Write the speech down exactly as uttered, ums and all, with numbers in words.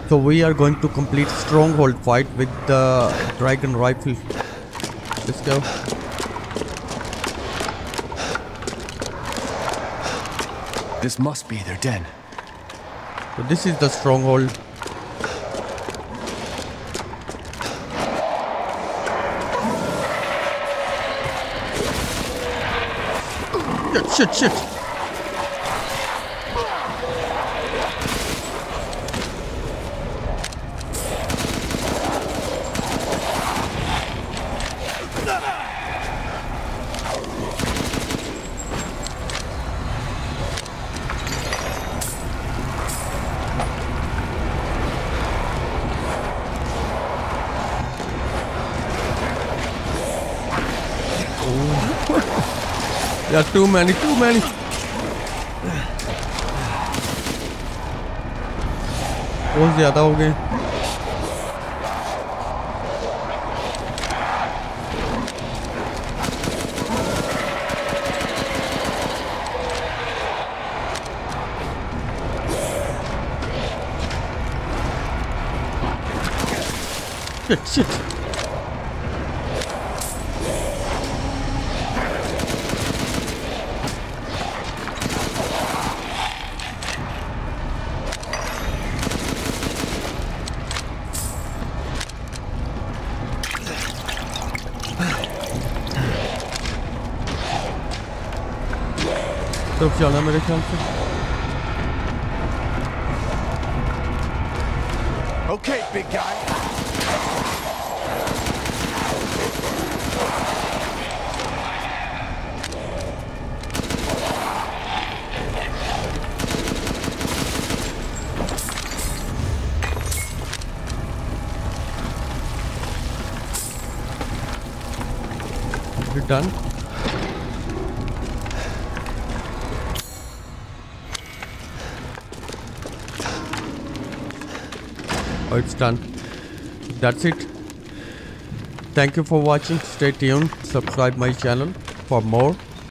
So we are going to complete stronghold fight with the dragon rifle. Let's go. This must be their den. So this is the stronghold. Shit, shit, shit. There are too many, too many. बहुत ज्यादा हो गए. Shit, shit. तरफ जाना मेरे ख्याल से. Okay, big guy. Is it done? Oh, it's done. That's it. Thank you for watching. Stay tuned. Subscribe my channel for more.